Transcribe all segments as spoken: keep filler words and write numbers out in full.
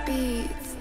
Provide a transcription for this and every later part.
Beats.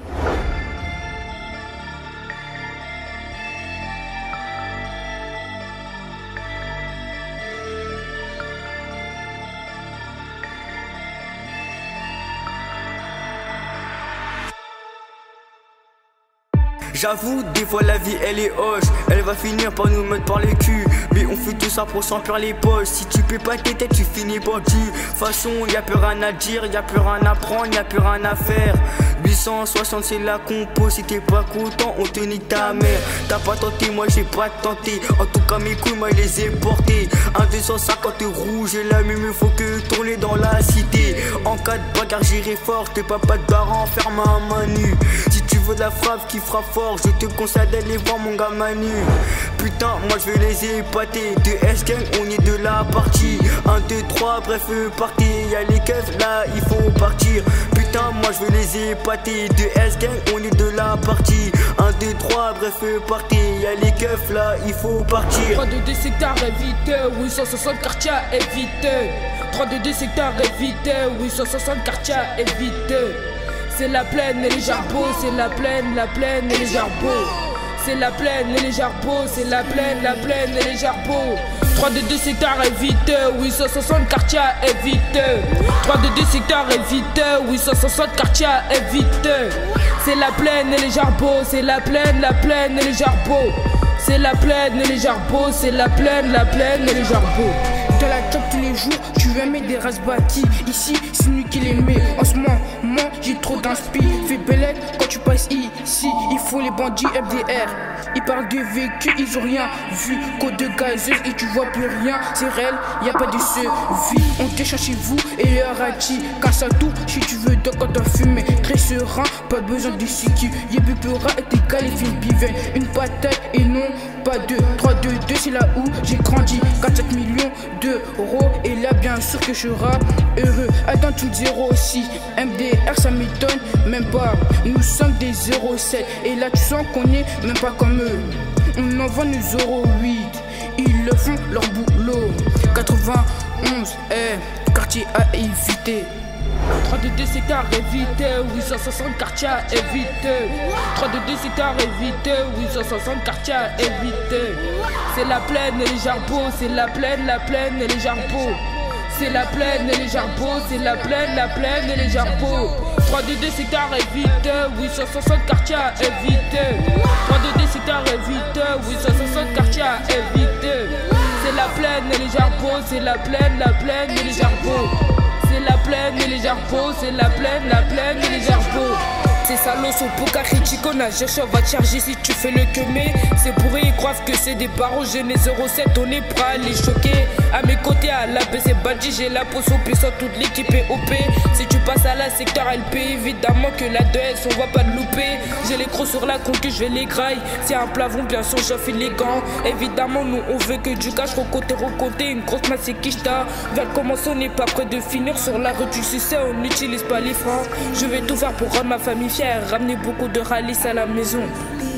J'avoue, des fois la vie elle est hoche. Elle va finir par nous mettre par les culs. Mais on fait tout ça pour s'emplir les poches. Si tu paies pas tes têtes, tu finis bandu. De toute façon, y'a plus rien à dire, y'a plus rien à prendre, y'a plus rien à faire. huit cent soixante c'est la compo. Si t'es pas content, on te nique ta mère. T'as pas tenté, moi j'ai pas tenté. En tout cas mes couilles, moi je les ai portés. Un deux cent cinquante rouge et là mais me faut que tourner dans la cité. En cas de bagarre j'irai fort. T'es pas pas de barre, ferme à main nue. Si tu veux de la frappe qui frappe fort, je te conseille d'aller voir mon gars Manu. Putain, moi je vais les épater. De S-Gang, on est de la partie. un, deux, trois, bref, partez. Y'a les keufs, là, il faut partir. Putain, moi je vais les épater. De S-Gang, on est de la partie. un, deux, trois, bref, partez. Y'a les keufs, là, il faut partir. trois deux deux secteurs évite, huit cent soixante quartiers évite. trois deux deux secteurs évite, huit cent soixante quartiers évite. C'est la plaine et les jarbots, c'est la plaine, la plaine et les jarbots. C'est la plaine et les jarbots, c'est la plaine, la plaine et les jarbots. trois deux deux secteurs évite, huit cent soixante quartiers évite. trois deux deux secteurs évite, huit cent soixante quartiers évite. C'est la plaine et les jarbots, c'est la plaine, la plaine et les jarbots. C'est la plaine et les jarbots, c'est la plaine, la plaine et les jarbots. Dans la job tous les jours, tu veux mettre des races bâties. Ici, c'est lui qui les met. En ce moment, moi, j'ai trop d'inspi. Fais belle quand tu passes ici. Il faut les bandits F D R. Ils parlent de vécu, ils ont rien vu. Code de gazeuse et tu vois plus rien. C'est réel, y a pas de vie. On t'échange chez vous et leur a dit casse à tout si tu veux donc quand t'as fumé. Très serein, pas besoin de sécu. Y'a Bupera et tes qualifiés biven. Une bataille et non pas deux. trois deux deux c'est là où j'ai grandi. Quatre-sept millions d'euros. Et là bien sûr que je serai heureux. Attends tout zéro six. M D R ça m'étonne même pas. Nous sommes des zéro sept. Et là tu sens qu'on est même pas comme eux. On envoie nos zéro huit. Ils le font leur boulot. quatre-vingt-onze eh, quartier à éviter. trois deux deux secteurs évite, huit cent soixante quartiers évite. trois deux deux secteurs évite, huit cent soixante quartiers évite. C'est la plaine et les jarbots, c'est la plaine, la plaine et les jarbots. C'est la plaine et les jarbots, c'est la plaine, la plaine et les jarbots. trois deux deux secteurs évite, huit cent soixante quartiers évite. trois deux deux secteurs évite, huit cent soixante quartiers évite. C'est la plaine et les jarbots, c'est la plaine, la plaine et les jarbots. C'est la plaine et les jarbots, c'est la plaine, la plaine et les jarbots. C'est salauds au Poca Critico, on va te charger si tu fais le queumé. C'est pour eux, ils croient que c'est des barreaux. J'ai les zéro sept, on est prêt à les choquer. À mes côtés, à la B, c'est Badji, j'ai la potion puissante, toute l'équipe est O P. Si tu passes à la secteur L P, évidemment que la deux S, on va pas te louper. J'ai les crocs sur la conque, je vais les graille. C'est un plafond, bien sûr, j'enfile les gants. Évidemment, nous, on veut que du cash, recompter, recompter. Une grosse masse, c'est Kishta. Vers commencer, on n'est pas prêt de finir sur la rue, tu sais, on n'utilise pas les freins. Je vais tout faire pour rendre ma famille fière, ramener beaucoup de ralice à la maison.